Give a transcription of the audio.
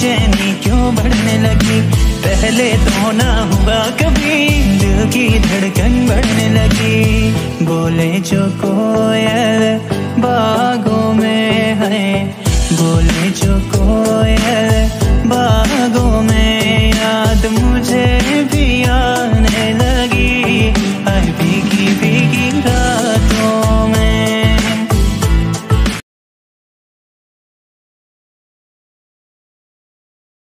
बेचैनी क्यों बढ़ने लगी। पहले तो ना हुआ कभी, दिल की धड़कन बढ़ने लगी। बोले जो कोयल बागों में है, बोले जो कोयल